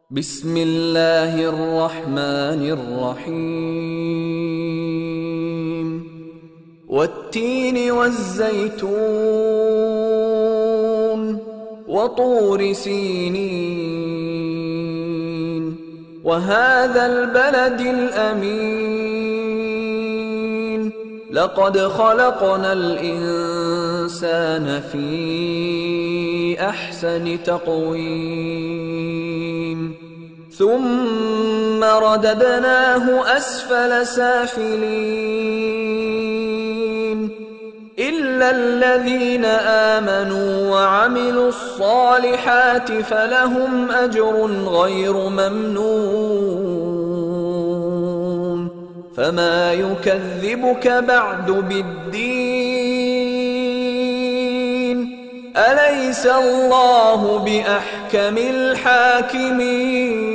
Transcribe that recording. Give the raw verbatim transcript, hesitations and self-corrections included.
بسم الله الرحمن الرحيم والتين والزيتون وطور سينين وهذا البلد الأمين لقد خلقنا الإنسان في أحسن تقويم ثم رددناه أسفل سافلين إلا الذين آمنوا وعملوا الصالحات فلهم أجر غير ممنون فما يكذبك بعد بالدين أليس الله بأحكم الحاكمين